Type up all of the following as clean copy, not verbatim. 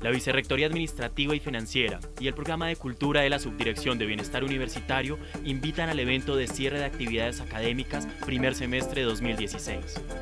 La Vicerrectoría Administrativa y Financiera y el Programa de Cultura de la Subdirección de Bienestar Universitario invitan al evento de cierre de actividades académicas primer semestre de 2016.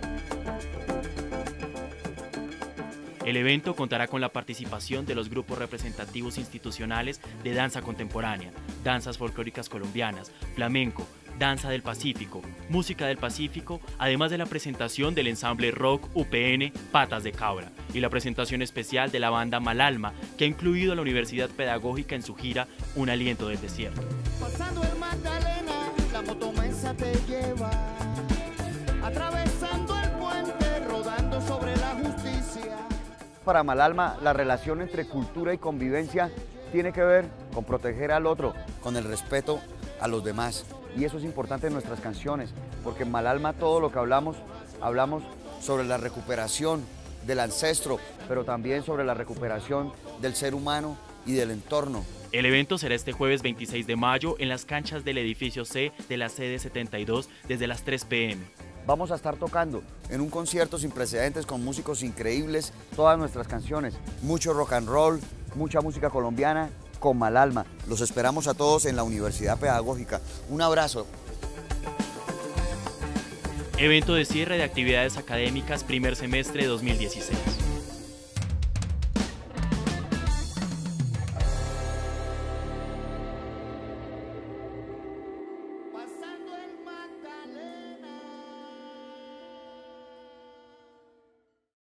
El evento contará con la participación de los grupos representativos institucionales de danza contemporánea, danzas folclóricas colombianas, flamenco, danza del Pacífico, música del Pacífico, además de la presentación del ensamble rock UPN Patas de Cabra y la presentación especial de la banda Malalma, que ha incluido a la Universidad Pedagógica en su gira Un Aliento del Desierto. Pasando el Magdalena, la motomesa te lleva, atravesando el puente, rodando sobre la justicia. Para Malalma, la relación entre cultura y convivencia tiene que ver con proteger al otro, con el respeto a los demás. Y eso es importante en nuestras canciones, porque en Malalma todo lo que hablamos sobre la recuperación del ancestro, pero también sobre la recuperación del ser humano y del entorno. El evento será este jueves 26 de mayo en las canchas del edificio C de la sede 72 desde las 3 p.m. Vamos a estar tocando en un concierto sin precedentes con músicos increíbles todas nuestras canciones, mucho rock and roll, mucha música colombiana con Malalma. Los esperamos a todos en la Universidad Pedagógica. Un abrazo. Evento de cierre de actividades académicas primer semestre de 2016.